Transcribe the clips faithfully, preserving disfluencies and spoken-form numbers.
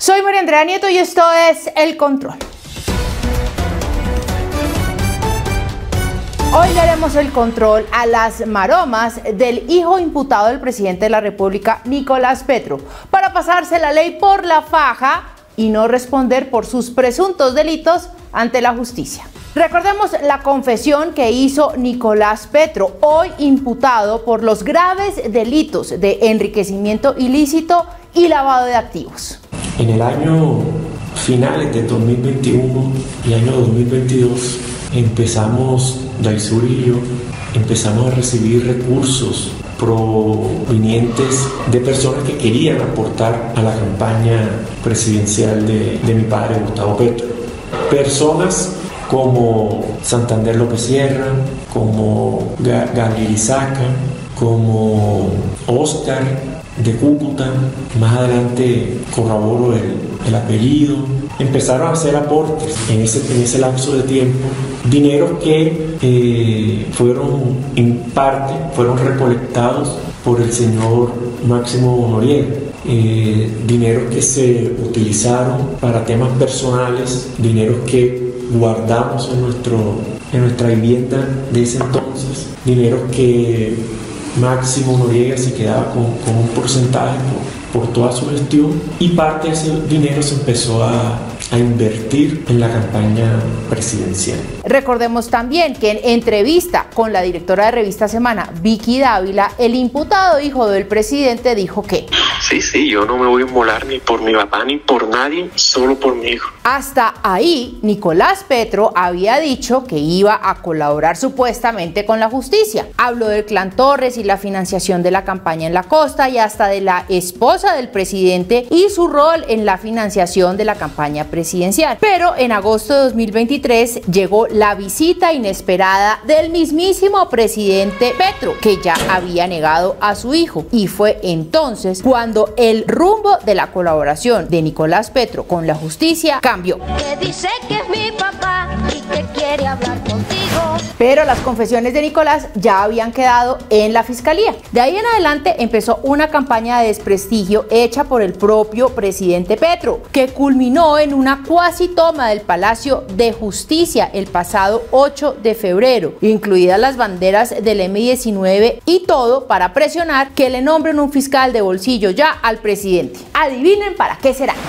Soy María Andrea Nieto y esto es El Control. Hoy le haremos el control a las maromas del hijo imputado del presidente de la República, Nicolás Petro, para pasarse la ley por la faja y no responder por sus presuntos delitos ante la justicia. Recordemos la confesión que hizo Nicolás Petro, hoy imputado por los graves delitos de enriquecimiento ilícito y lavado de activos. En el año finales de dos mil veintiuno y año dos mil veintidós empezamos, Daisuri y yo, empezamos a recibir recursos provenientes de personas que querían aportar a la campaña presidencial de, de mi padre, Gustavo Petro. Personas como Santander López Sierra, como Gabriel Isaca, como Oscar de Cúcuta, más adelante corroboro el, el apellido. Empezaron a hacer aportes en ese, en ese lapso de tiempo, dineros que eh, fueron en parte fueron recolectados por el señor Máximo Noriega. Eh, dineros que se utilizaron para temas personales, dineros que guardamos en, nuestro, en nuestra vivienda de ese entonces, dineros que Máximo Noriega se quedaba con, con un porcentaje por, por toda su gestión, y parte de ese dinero se empezó a, a invertir en la campaña presidencial. Recordemos también que en entrevista con la directora de Revista Semana, Vicky Dávila, el imputado hijo del presidente dijo que sí, sí, yo no me voy a inmolar ni por mi papá ni por nadie, solo por mi hijo. Hasta ahí, Nicolás Petro había dicho que iba a colaborar supuestamente con la justicia. Habló del clan Torres y la financiación de la campaña en la costa, y hasta de la esposa del presidente y su rol en la financiación de la campaña presidencial. Pero en agosto de dos mil veintitrés llegó la visita inesperada del mismísimo presidente Petro, que ya había negado a su hijo, y fue entonces cuando el rumbo de la colaboración de Nicolás Petro con la justicia cambió. Que dice que es mi papá y que quiere hablar contigo. Pero las confesiones de Nicolás ya habían quedado en la fiscalía. De ahí en adelante empezó una campaña de desprestigio hecha por el propio presidente Petro, que culminó en una cuasi toma del Palacio de Justicia el pasado ocho de febrero, incluidas las banderas del eme diecinueve, y todo para presionar que le nombren un fiscal de bolsillo ya al presidente. Adivinen para qué será.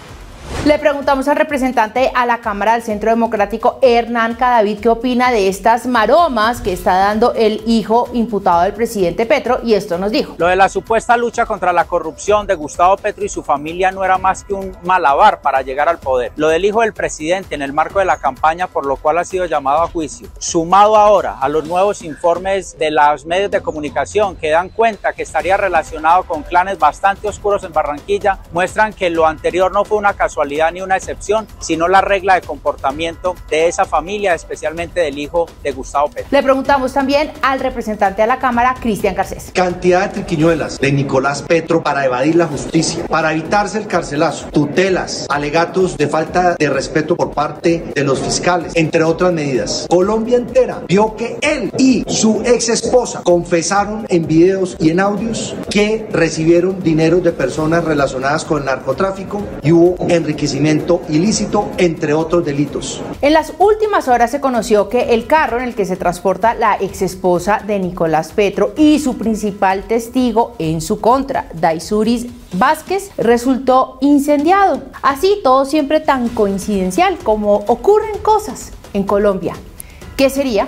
Le preguntamos al representante a la Cámara del Centro Democrático, Hernán Cadavid, qué opina de estas maromas que está dando el hijo imputado del presidente Petro, y esto nos dijo. Lo de la supuesta lucha contra la corrupción de Gustavo Petro y su familia no era más que un malabar para llegar al poder. Lo del hijo del presidente en el marco de la campaña, por lo cual ha sido llamado a juicio, sumado ahora a los nuevos informes de los medios de comunicación que dan cuenta que estaría relacionado con clanes bastante oscuros en Barranquilla, muestran que lo anterior no fue una casualidad ni una excepción, sino la regla de comportamiento de esa familia, especialmente del hijo de Gustavo Petro. Le preguntamos también al representante de la Cámara, Cristian Garcés. Cantidad de triquiñuelas de Nicolás Petro para evadir la justicia, para evitarse el carcelazo, tutelas, alegatos de falta de respeto por parte de los fiscales, entre otras medidas. Colombia entera vio que él y su ex esposa confesaron en videos y en audios que recibieron dinero de personas relacionadas con el narcotráfico y hubo enriquecimiento ilícito, entre otros delitos. En las últimas horas se conoció que el carro en el que se transporta la exesposa de Nicolás Petro y su principal testigo en su contra, Daisuris Vázquez, resultó incendiado. Así, todo siempre tan coincidencial como ocurren cosas en Colombia. ¿Qué sería?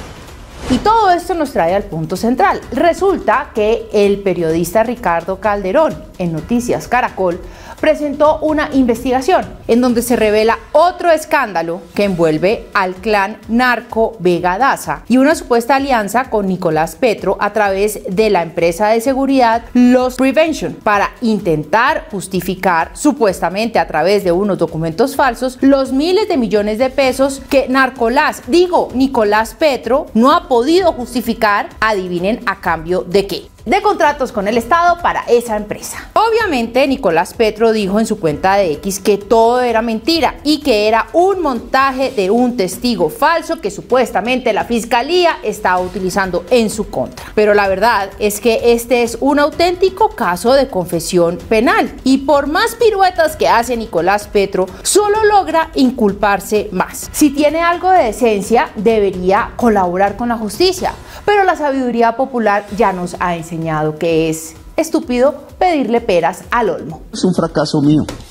Y todo esto nos trae al punto central. Resulta que el periodista Ricardo Calderón, en Noticias Caracol, presentó una investigación en donde se revela otro escándalo que envuelve al clan narco Vega Daza y una supuesta alianza con Nicolás Petro a través de la empresa de seguridad Loss Prevention para intentar justificar, supuestamente a través de unos documentos falsos, los miles de millones de pesos que Narcolás, digo Nicolás Petro, no ha podido justificar. Adivinen a cambio de qué. de contratos con el Estado para esa empresa. Obviamente, Nicolás Petro dijo en su cuenta de X que todo era mentira y que era un montaje de un testigo falso que supuestamente la fiscalía estaba utilizando en su contra. Pero la verdad es que este es un auténtico caso de confesión penal y por más piruetas que hace Nicolás Petro, solo logra inculparse más. Si tiene algo de decencia, debería colaborar con la justicia, pero la sabiduría popular ya nos ha enseñado que es estúpido pedirle peras al olmo. Es un fracaso mío.